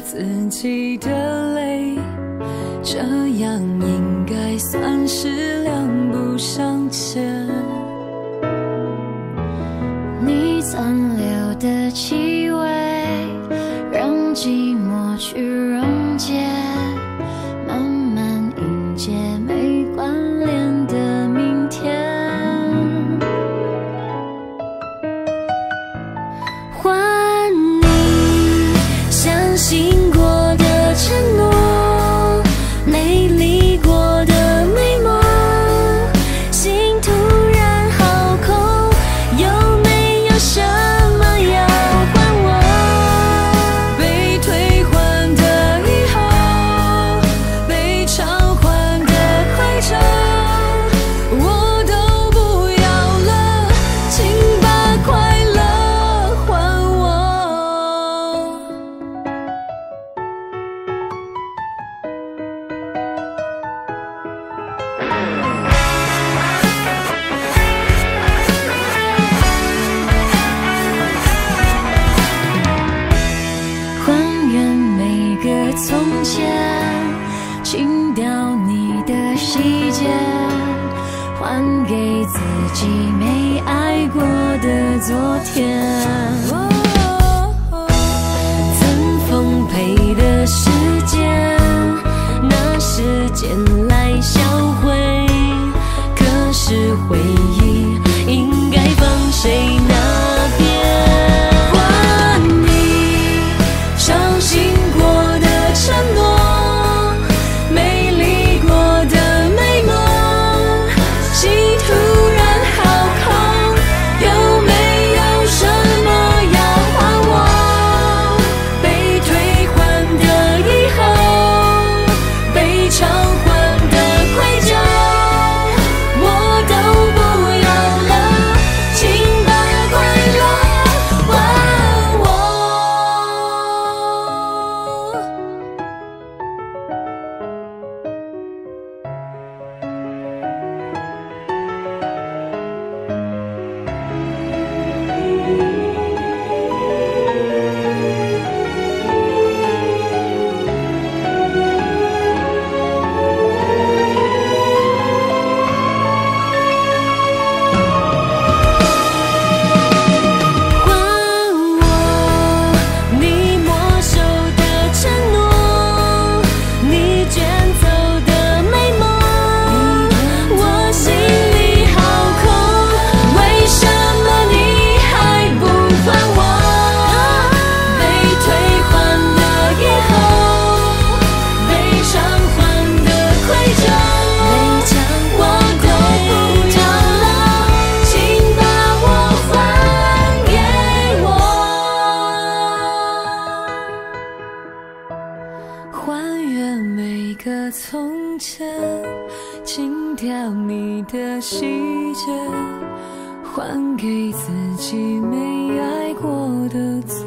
自己的泪，这样应该算是两不相欠。 你残留的气味，让寂寞去溶解，慢慢迎接没关联的明天。还你相信过的承诺，美丽过的美梦，心突然好空，有没有什么要还我？ 被退还的以后，被偿还的馈赠，我都不要了，请把快乐还我。 还原每个从前，清掉你的细节，还给自己没爱过的昨天。曾丰沛的时间，拿时间来销毁，可是回忆应该放谁那边？还你相信过的承诺，美丽过的美梦，心突然好空，有没有什么要还我？被退还的以后，被偿还的愧疚，我都不要了，请把快乐还我。还我你没收的承诺，你卷走的美梦，我心里好空，为什么你还不还我？被退还的以后，被偿还的愧疚，我都不要了，请把我还给我。 还原每个从前，清掉你的细节，还给自己没爱过的